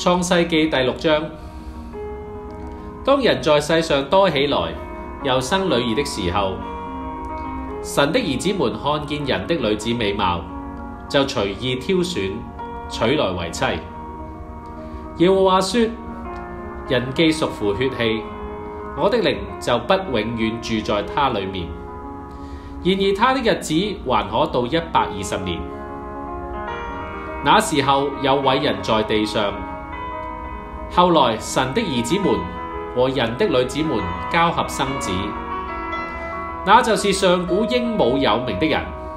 創世記第6章。當人在世上多起來，又生女兒的時候，神的兒子們看見人的女子美貌，就隨意挑選，娶來為妻。耶和華說：人既屬乎血氣，我的靈就不永遠住在他裡面。然而他的日子還可到120年。那時候有偉人在地上。後來神的兒子們和人的女子們交合生子，那就是上古英武有名的人。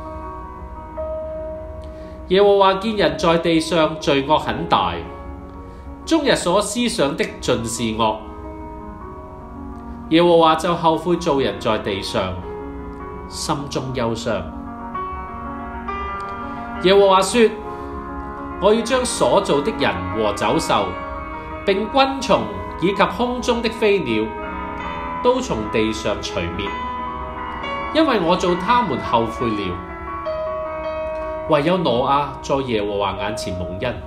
耶和華見人在地上罪惡很大，終日所思想的盡是惡。耶和華就後悔造人在地上，心中憂傷。耶和華說：我要將所造的人和走獸，並昆蟲以及空中的飛鳥，都從地上除滅，因為我造他們後悔了。唯有挪亞在耶和華眼前蒙恩。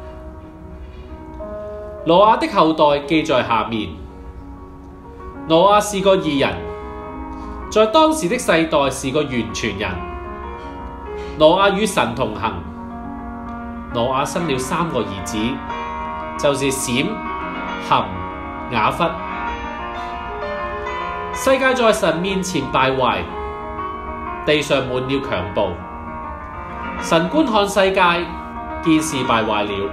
挪亞的後代記在下面。挪亞是個義人，在當時的世代是個完全人。挪亞與神同行。挪亞生了3個兒子，就是閃、含、雅弗。世界在神面前敗壞，地上滿了強暴。神觀看世界，見事敗壞了。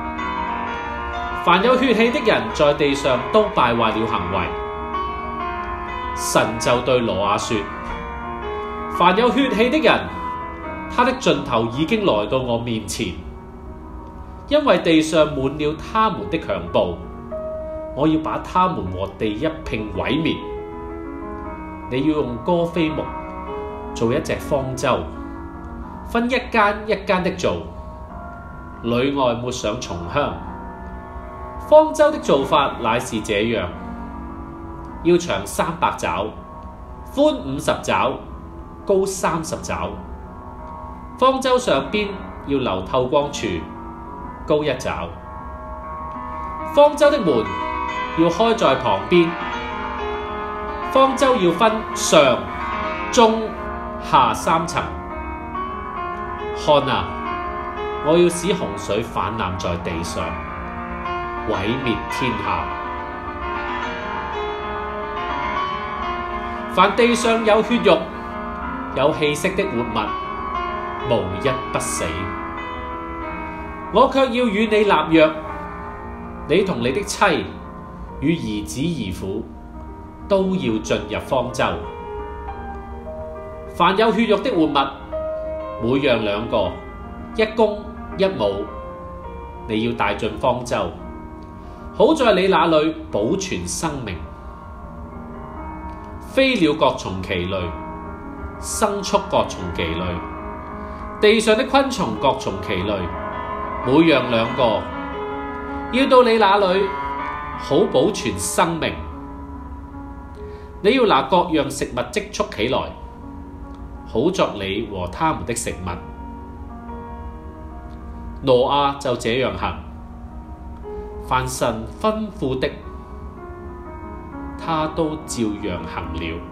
凡有血氣的人在地上都敗壞了行為。神就對挪亞說：凡有血氣的人，他的盡頭已經來到我面前，因為地上滿了他們的強暴，我要把他們和地一併毀滅。你要用歌斐木做一隻方舟，分一間一間的做，裡外抹上松香。方舟的做法乃是這樣：要長300肘，寬50肘，高30肘。方舟上邊要留透光處，高1肘。方舟的門要開在旁邊。方舟要分上、中、下3層。看啊，我要使洪水泛濫在地上，毀滅天下。凡地上有血肉、有氣息的活物，無一不死。我卻要與你立約，你同你的妻與兒子兒婦都要進入方舟。凡有血肉的活物，每樣2個，1公1母，你要帶進方舟，好在你那裏保存生命。飛鳥各從其類，牲畜各從其類，地上的昆蟲各從其類，每樣2個，要到你那裏，好保存生命。你要拿各樣食物積蓄起來，好作你和他們的食物。挪亞就這樣行，凡神吩咐的，他都照樣行了。